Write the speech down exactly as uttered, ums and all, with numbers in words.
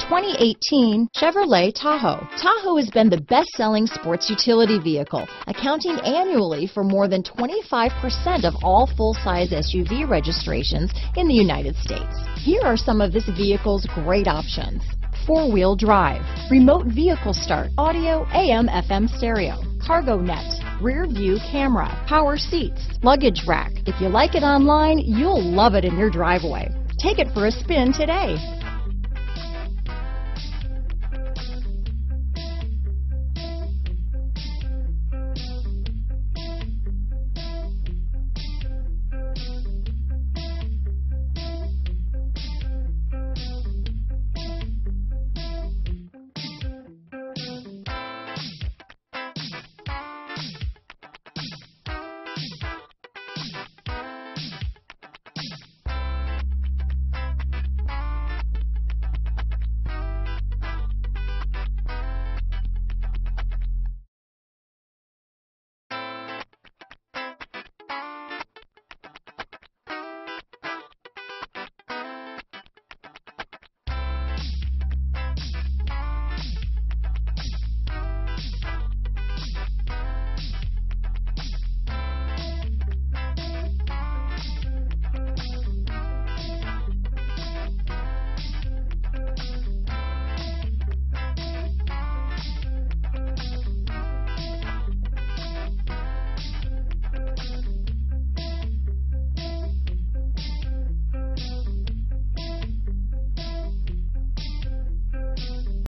twenty eighteen Chevrolet Tahoe. Tahoe has been the best-selling sports utility vehicle, accounting annually for more than twenty-five percent of all full-size S U V registrations in the United States. Here are some of this vehicle's great options: four-wheel drive, remote vehicle start, audio A M F M stereo, cargo net, rear view camera, power seats, luggage rack. If you like it online, you'll love it in your driveway. Take it for a spin today.